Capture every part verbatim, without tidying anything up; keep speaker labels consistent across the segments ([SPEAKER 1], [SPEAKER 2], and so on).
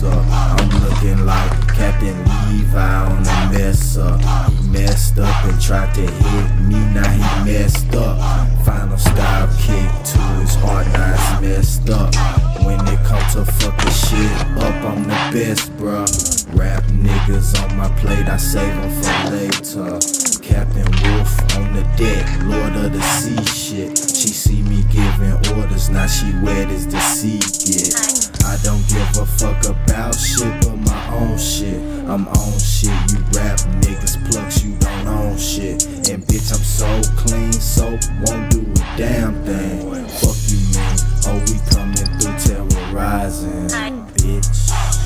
[SPEAKER 1] up. I'm looking like Captain Levi on a mess up. He messed up and tried to hit me, now he messed up. Final style kick to his heart, now it's messed up. When it comes to fucking shit up, I'm the best, bruh. Rap niggas on my plate, I save them for later. Captain Wolf on the deck, Lord of the Sea shit. She see me giving orders, now she wet as the sea get. I don't give a fuck about shit but my own shit. I'm on shit, you rap niggas plucks, you don't own shit. And bitch, I'm so clean, soap won't do a damn thing. Fuck you man, oh we coming through terrorizing, bitch.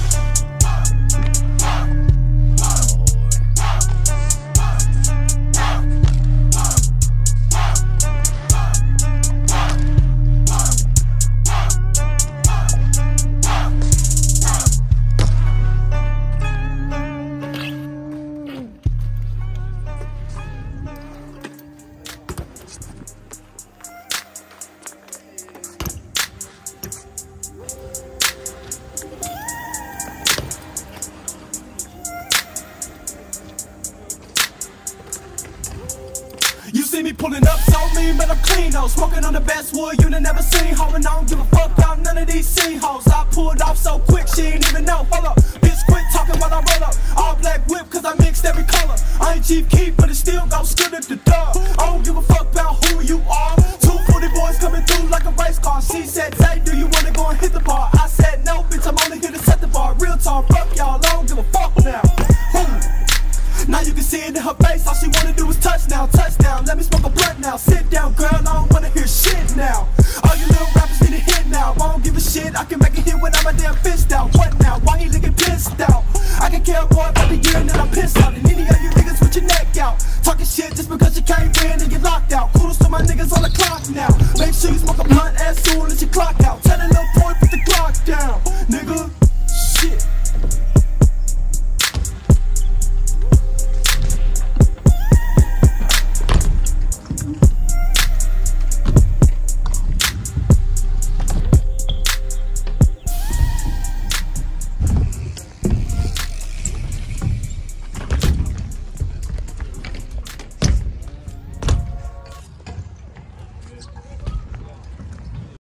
[SPEAKER 2] You see me pulling up so lean, but I'm clean though. Smoking on the best wood you done never seen. Ho, and I don't give a fuck about none of these scene hoes. I pulled off so quick, she ain't even know. Hold up, bitch, quit talking while I roll up. All black whip, cause I mixed every color. I ain't Chief Keef, but it still goes good at the dub. I don't give a fuck about who you are. Two forty boys coming through like a race car. She said, Zay, do you wanna go and hit the bar? I said, no, bitch, I'm only here to set the bar. Real talk, fuck y'all, I don't give a fuck now. Boom. Now you can see it in her face, all she wanna do is touchdown, touchdown. Let me smoke a blunt now, sit down girl, I don't wanna hear shit now. All you little rappers need a hit now, I don't give a shit, I can make a hit when I'm a damn fist out. What now, why he looking pissed out? I can care more about the year and then I'm pissed out. And any of you niggas with your neck out, talking shit just because you can't win and get locked out. Kudos to my niggas on the clock now, make sure you smoke a blunt as soon as you clock out.